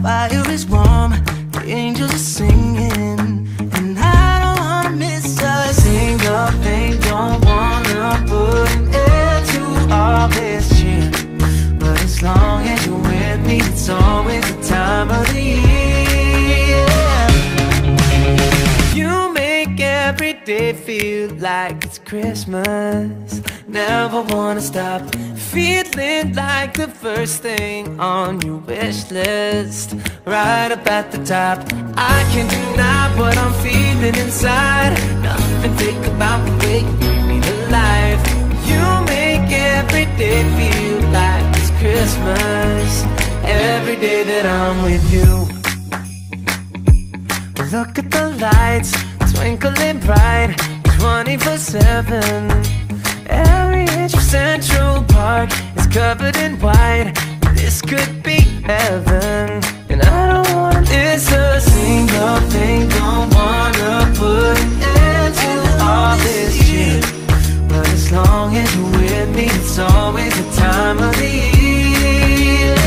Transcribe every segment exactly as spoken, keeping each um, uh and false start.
fire is warm, the angels are singing, and I don't wanna miss a single thing. Don't wanna put an end to all this cheer, but as long as you're with me, it's always the time of the year. You make every day feel like it's Christmas. Never wanna stop feeling like the first thing on your wish list, right up at the top. I can't deny what I'm feeling inside. Nothing think about the way you bring me to life. You make every day feel like it's Christmas, every day that I'm with you. Look at the lights, twinkling bright, twenty-four seven. Every inch of Central Park is covered in white. This could be heaven, and I don't wanna miss a single thing. Don't wanna put an end to all this shit, but as long as you're with me, it's always the time of the year.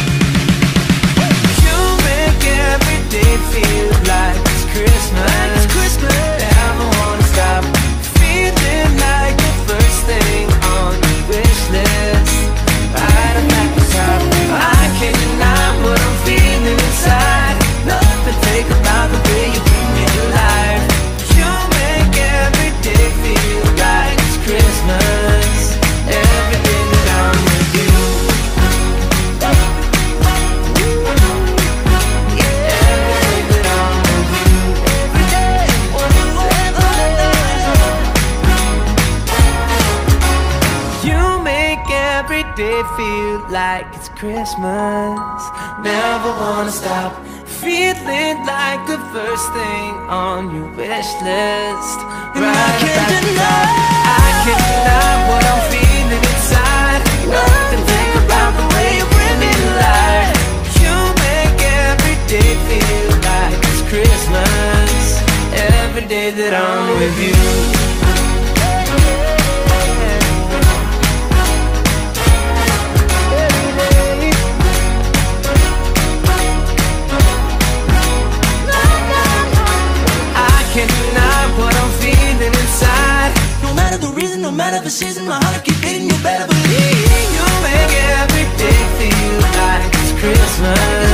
You make every day feel like it's Christmas, like it's Christmas. Never wanna stop feeling like the first thing on your wish list, right up at the top. I can't deny what I'm feeling inside. Nothing fake about the way you bring me to life. You make every day feel like it's Christmas, every day that I'm with you. Every day feel like it's Christmas. Never wanna stop feeling like the first thing on your wish list, right at the top. I can't deny what I'm feeling inside. Nothing think about the way you bring me to life. You make every day feel like it's Christmas, every day that I'm with you. Can't deny what I'm feeling inside. No matter the reason, no matter the season, my heart keep beating. You better believe you make every day feel like it's Christmas.